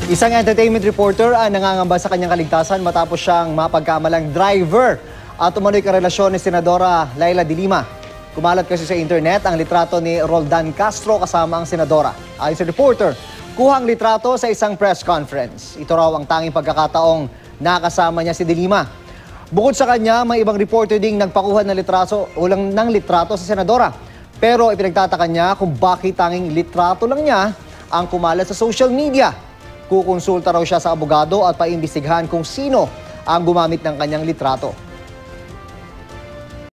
Isang entertainment reporter ang nangangamba sa kanyang kaligtasan matapos siyang mapagkamalang driver at umano'y karelasyon ni Senadora Leila de Lima. Kumalat kasi sa internet ang litrato ni Roldan Castro kasama ang senadora. Ayon sa reporter, kuhang litrato sa isang press conference. Ito raw ang tanging pagkakataong nakasama niya si de Lima. Bukod sa kanya, may ibang reporter ding nagpakuha ng litrato sa senadora. Pero ipinagtataka niya kung bakit tanging litrato lang niya ang kumalat sa social media. Kukonsulta raw siya sa abogado at paimbestigahan kung sino ang gumamit ng kanyang litrato.